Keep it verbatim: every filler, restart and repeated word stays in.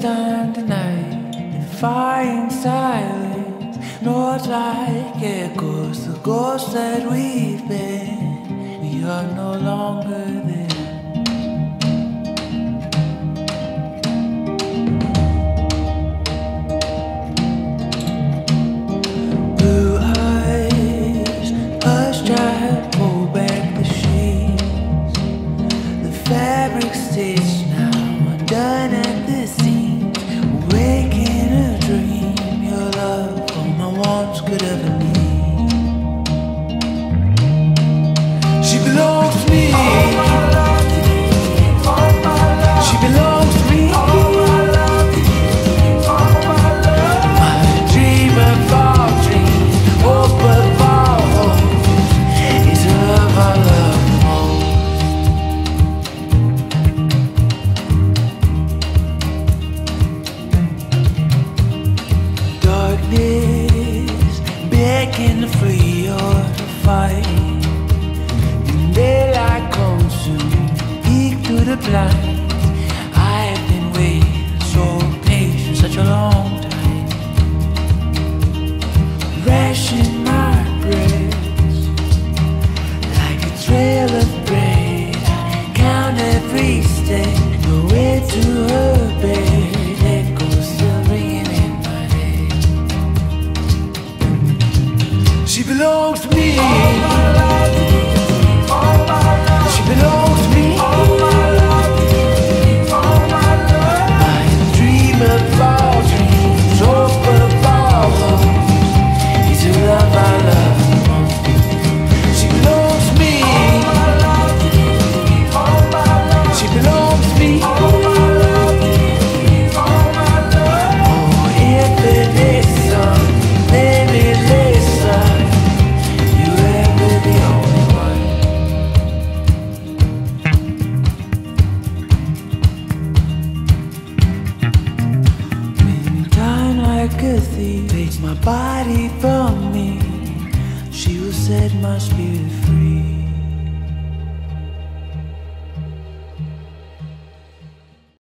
time tonight, defying silence, north like echoes, the ghosts that we've been. We are no longer there. Blue eyes, hush dry, pull back the sheets. The fabric stitched now, undone at the seams. Awake in a dream, your love, all my wants could ever need. She belongs to me. All my love, all my love. She belongs to me. All my love, all my love. My dream of all dreams, hope of all hopes, is a love I love the most. Darkness, begging to flee or to fight. When daylight comes soon, peek through the blinds. I have been waiting, so patient, such a long time. Ration my breaths like a trail of bread. I count every step, no way to her bed. Echoes still ringing in my head. She belongs to me. All my love, all my love. She belongs to me. All my love, all my love. My dream of all dreams, hope of all hopes, is a love I love the most. She belongs to me. All my love, all my love. She belongs to me. All my love, all my love. Oh, infinite sun, limitless sun, you ever the only one. When time like a thief takes my body from me, she will set my spirit free.